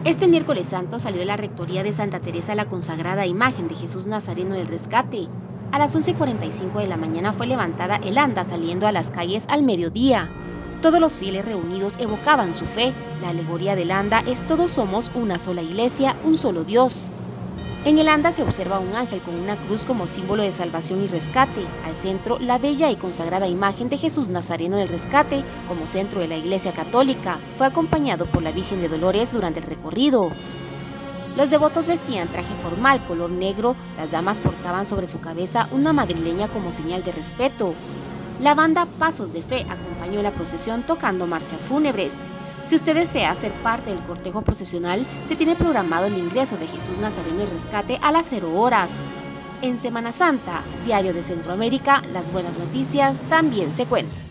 Este miércoles santo salió de la Rectoría de Santa Teresa la consagrada imagen de Jesús Nazareno del Rescate. A las 11:45 de la mañana fue levantada el anda saliendo a las calles al mediodía. Todos los fieles reunidos evocaban su fe. La alegoría del anda es: todos somos una sola iglesia, un solo Dios. En el anda se observa un ángel con una cruz como símbolo de salvación y rescate. Al centro, la bella y consagrada imagen de Jesús Nazareno del Rescate, como centro de la Iglesia Católica. Fue acompañado por la Virgen de Dolores durante el recorrido. Los devotos vestían traje formal color negro, las damas portaban sobre su cabeza una madrileña como señal de respeto. La banda Pasos de Fe acompañó la procesión tocando marchas fúnebres. Si usted desea ser parte del cortejo procesional, se tiene programado el ingreso de Jesús Nazareno del Rescate a las 0 horas. En Semana Santa, Diario de Centroamérica, las buenas noticias también se cuentan.